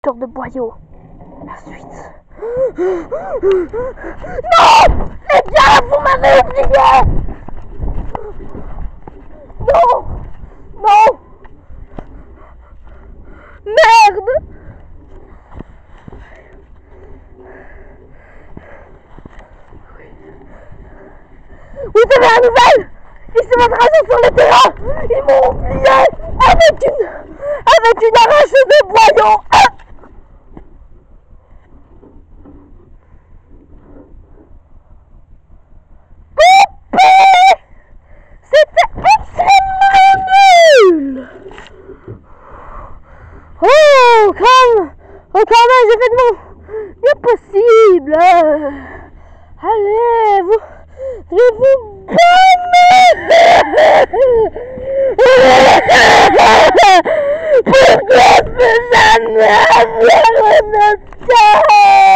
arracheur de boyaux. La suite. Non! Les gars, vous m'avez oublié! Non! Non! Merde! Vous avez la nouvelle? Ils se mettent sur le terrain! Ils m'ont oublié avec une arracheuse de boyaux! Ah! C'était extrêmement nul! Oh, quand même, j'ai fait de mon mieux possible! Allez, vous pourquoi peux jamais avoir un autre